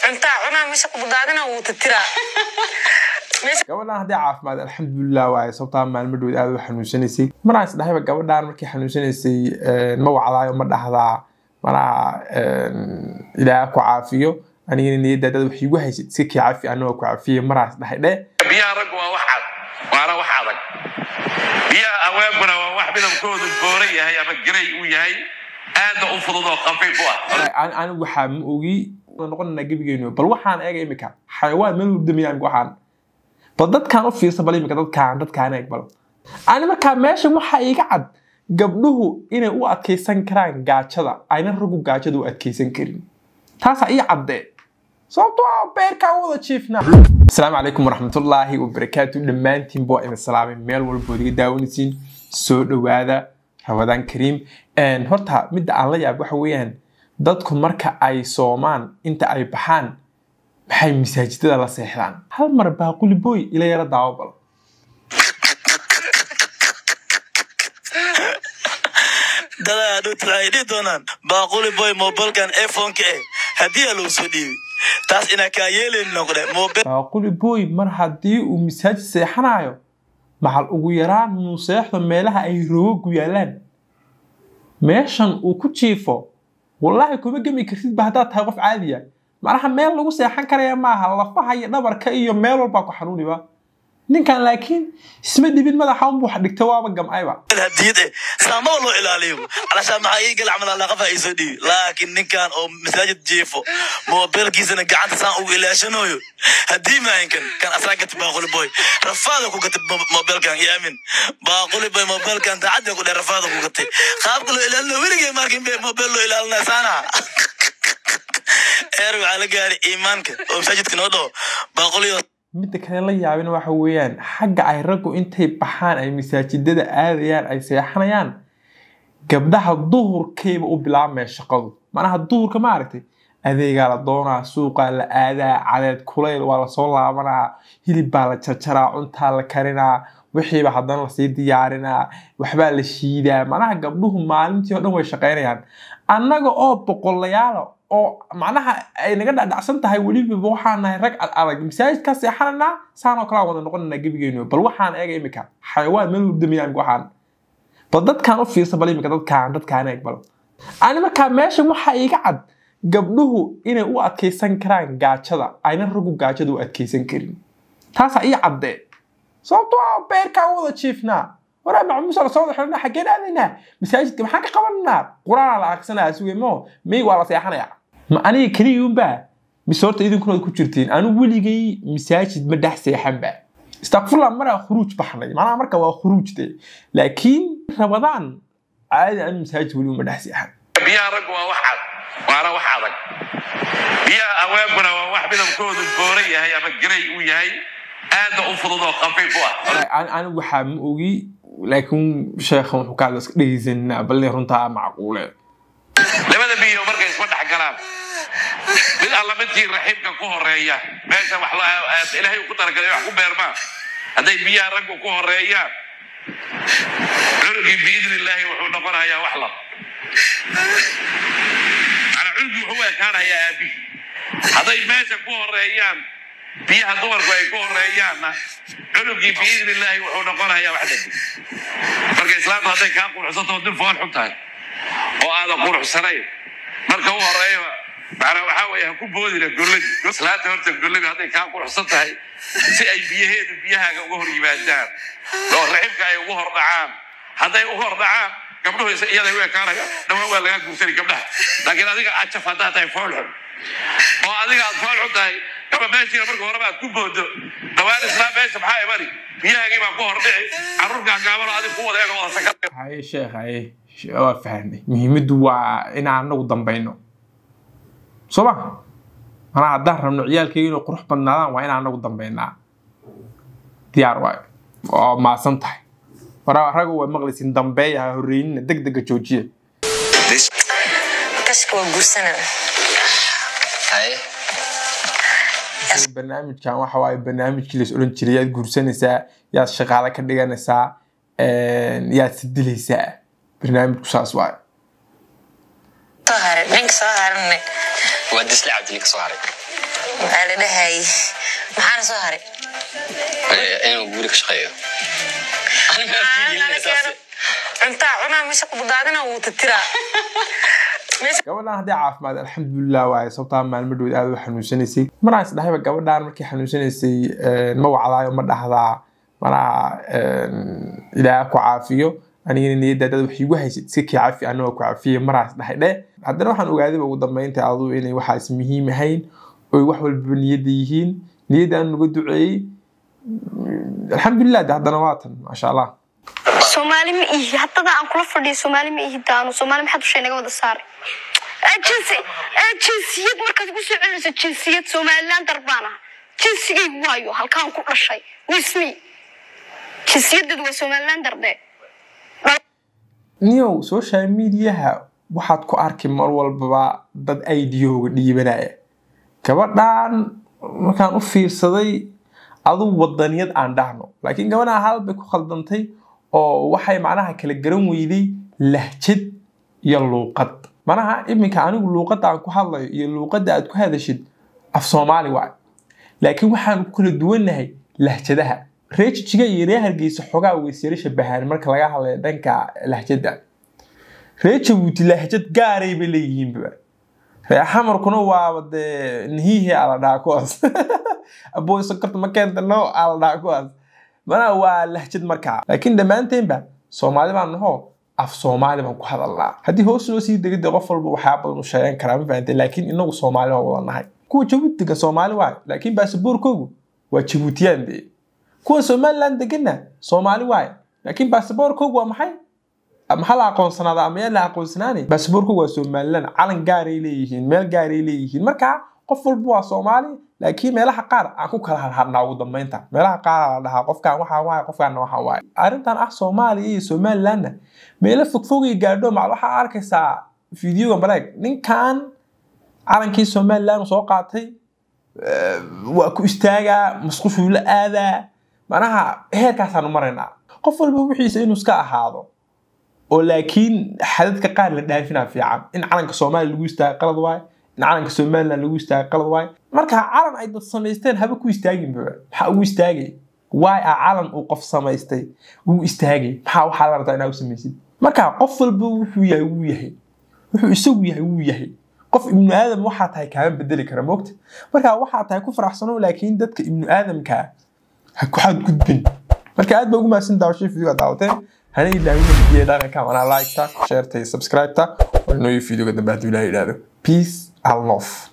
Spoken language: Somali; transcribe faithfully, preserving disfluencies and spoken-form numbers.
أنت أنا مش قبضاتنا وتترى gabadhan hadii caafimaad alxamdulillah waa sababta maalmadhood aad u xanuunsanaysay markaas dhahay gabadhan markii xanuunsanaysay ma wacdaayo ma dhaxdaa mana ilaa ku caafiyo aniga niyadda dad wax igu haysid si ki caafi anoo ku caafiyo markaas dhahay dhe biya rag waa wax cad waana wax adag biya awaabna waa wax midabkoodu booray yahay ama gray u yahay aad u fudud oo qafiif ah aan anigu waxa ma ogi noqonaa gabigeeno bal waxaan eegay imika xayawaan meel u damiyaan waxaan dadkan u fiirsan bal imika dadkan dadkan eeg bal aan marka meesha waxa iga cad gabdhuhu inay u adkeysan karaan gaajada ayna ragu gaajada u adkeysan karin taas ay cadde sababtoo ah beerka wada jiifna assalaamu alaykum waraxmatullaahi wabarakaatuh dhamaantiin boo in salaamay meel walba diga daawanaysiin soo dhawaada Ramadan Kareem een horta midda aan la yaab waxa weeyaan dadku marka ay soomaan inta ay baxaan maxay masaajidada la seexdaan hal mar baaquli boy ila yara daawbal dada adu taydi doonaan baaquli boy mobilkan iPhone ka hadii loo soo dhiibay taas ina ka yeelin noqday mobil baaquli boy mar hadii uu masaajid seexanayo maxal ugu yaraan uu seexdo meelaha ay roog yaalaan meeshan uu ku jiifo wallahi kuma gami kartid ba hadaa tahay qof caadi ah maraha meel lagu seexan karaya ma aha lafaha iyo dhabarka iyo meel walba ku xanuuniba ninkan laakiin isma dibin madaxa uu wax dhigtay waaba gamcayba hadiyade saamo loo ilaaliyo alasha maxay gal amal la qafa isoo dhii laakiin ninkan oo masaajid jiifo mobilkiisana gacanta saan ugu ilaashanayo hadii ma inkan kan asaga baaquli boy rafaada ku gatay mobilkan yaamin baaquli boy mobilkan taacada ku rafaada ku gatay qaabka loo ilaalino wiliga markin be mobil loo ilaalina sana eeru ala gaari iimaanka oo masaajidka noo dho baaquli mid kale la yaabin waxa weeyaan xagga ay ragu intay baxaan ay masaajidada aadayaan ay seexanayaan gabdhaha duhurkeeba u bilaabmay shaqadu manaha duhurka ma aragtay adeega la doonaa suuqa la aadaa cadeed kuleyl waa la soo laabanaa hilib baa la jarjaraa cunta la karinaa wixii ba hadan la sii diyaarinaa waxba la shiidaa manaha gabdhuhu maalintii oo dhan way shaqeynayaan annaga oo boqolayaal oo macnaha ay naga dhacsan tahay waliba waxaan nahay rag adag masaajidka seexanana saano kala wada noqonana gabigeeno bal waxaan eegay imika xayawaan meel u damiyaan waxaan bal dadkan u fiirsan bal imika dadkan dadkan eeg bal aan marka meesha waxa iga cad gabdhuhu inay u adkeysan karaan gaajada ayna ragu gaajada u adkeysan karin taas ay cadde sababtoo ah beerka wada jiifna wara ma muusala soo xirna xageen aadayna masaajidka maxaa ka qabanaa quraan la aqsanaa suumo may wala seexanaya ma aniga kaliyoon ba misoorta idinkuna ku jirtiin anu weligay masaajid ma dhax seexan ba istaqfurla mara khuruuj baxnay macna marka waa khuruujte laakiin Ramadan caadi aan masaajid wali ma dhax seexan biya rag waa wax cad waana wax adag biya awaabna waa wax midabkoodu booray yahay ama gray u yahay aad u fudud oo qafiif ah aan anigu waxa ma ogi laakiin sheekhan wuxuu ka hadlay dhageysanaa bal runta macquule labada biyo markay isku dhax galaan mid alla midkii raxiibka ku horeeya meesha wax la ilaahay ku targalay wax ku beerma haday biya rag ku horeeyaan urgi biidnillaahi wuxuu noqonayaa wax la ana urgi wuxuu kaanayaa abi haday meesha ku horeeyaan biyaha dumarku ay ku horeeyaanna urgi biidnillaahi wuxuu noqonayaa wax la marka islaamku haday ka quruxsato dib fool xuntahay oo aad quruxsanayn marka uu horeeyo baara waxa weeye ku boodina gurladi salaata horta gurladi haday ka quruxsan tahay si ay biyaheedu biyahaaga uga hor yimaadaan oo raxibka ay uga hor dhacaan haday uga hor dhacaan gabdhuhu iyada way kaanaga dhawa waa laga guursan gabdhaha laakiin adiga aad jafada tahay fool xun oo adiga aad fool xun tahay kaba meesha marka hore baad ku boodo dawaan islaam meesha maxay bari biyahaagi baa ku hor dhici carruurka gaabal adiga ku wadeego oo sakad hay sheekh hay waa fahmay muhiimadu waa in aan nagu dambayno soba ana hadda rabno ciyaalkayga inuu qurux badnaadaan waa in aan nagu dambaynaa diyaar waay oo maasan tahay wara ragu way maqlaysin dambeeya horeeyna degdega joojiye kashka waa guursanaa ay barnaamijkan waxa waaye barnaamijkii la oran jiray yaad guursanaysaa yaad shaqaale ka dhiganaysaa een yaad sidilaysaa barnaamijku saas waay tahare ninka soo harane ودس لعبت لك صارك على لهاي محانا سهري أنا أقول لك شقية أنا ما أفهم أساسا أنت أنا مش أقول دادنا وتترى gabadhan haddii caafimaad alxamdulilah waaye sababtaa maalmadhood aad u xanuunsanaysay maraan is dhahayba gabadhan markii xanuunsanaysay ma wacdaayo ma dhahdaa manaha ilaaha ku caafiyo anigana niyadaadada wax igu haysid si kii caafi anagoo ku caafiye maraan is dhahay dhe haddana waxaan ogaadayba ugu dambeynta aduu inay waxaas muhiim ahayn oy wax walba niyadda yihiin niyadda aan nuga duceeyey alxamdulilah de haddana waatan maasha allah Somali ma ihi haddana aan kula fadhiyo Somali ma ihi daano Somali maxaad u sheegay naga wada saar ajensi ajensiyeed markaad ku soo celinayso jinsiyad Somaliland darbana jinsigaygu waayo halkaan ku dhashay wismi jinsiyaddu waa Somaliland darbe niyow social media waxaad ku arki mar walba dad ideyooga dhiibanaya gabadhan markaan u fiirsaday adu wadaniyad aan dhahno laakiin gabadhan hal bay ku khaldantay oo waxay macnaha kala garan weyday lahjad iyo luuqad macnaha iminka anigu luuqada aan ku hadlayo iyo luuqada aad ku hadashid af Soomaali waay laakiin waxaan ku kala duwanahay lahjadaha reejiga iyo reehargeysa xogaa weysiyada shabahan marka laga hadlayo dhanka lahjada reejibuuti lahjad gaaray bay leeyihiin ba reexamarkuna waa wade nihihi ala dhaaqoos abooy sokorta ma keenta no ala dhaaqoos mana waa lahjad markaa laakiin dhamaanteynba Soomaali baan naho af Soomaali baan ku hadalnaa hadii hoos loo sii degay qof walba waxa badan u sheegan karaa ma fahanteen laakiin inagu Soomaali waan wada nahay kuwa Djibouti Soomaali waay laakiin baasaboorkoogu waa Djiboutiyan de kuwa Somaliland degana Soomaali waay laakiin baasaboorkoogu waa maxay maxaa la aqoonsanaada ama la aqoonsanaani baasaboorkoogu waa Somaliland calan gaar ay leeyihiin meel gaar ay leeyihiin markaa qof walba waa Soomaali laakiin meelaha qaar aan ku kala hadhnaa ugu dambeynta meelaha qaar la dhahaa qofkaan waxa waay qofkaan waxa waay arintan ah Soomaaliya iyo Somaliland meelo fogfog ay gaadho ma waxa arkaysaa fiidiyoga balaag ninkan calankii Somaliland soo qaatay waa ku istaaga masqushu la aada manaha heerkaas aan mareynaa qof walba wixiisa inuu iska ahaado oo laakiin xadadka qaar la dhaafina fiican in calanka Soomaaliya lagu istaago qalad waay in calanka Somaliland lagu istaago qalad waay marka calan ay dad sameysteen haba ku istaagin ba waxa uu istaagay waay calan uu qof sameystay uu istaagay waxa waxa la rabtaa inaad sameysid marka qof walba wuxuu yahay uu yahay wuxuu isagu yahay uu yahay qof ibnu aadam waxa tahay ka bedeli kara moogta marka waxa tahay ku faraxsano laakiin dadka ibnu aadamka ha ku xad gudbin marka aad ba ugu maasin daawashay fiidiyoga daawateen hana ilaawin video dhaqanka wana like ta share ta subscribe ta oo inoo fiidiyoga dambe hadii la yiraahdo peace and love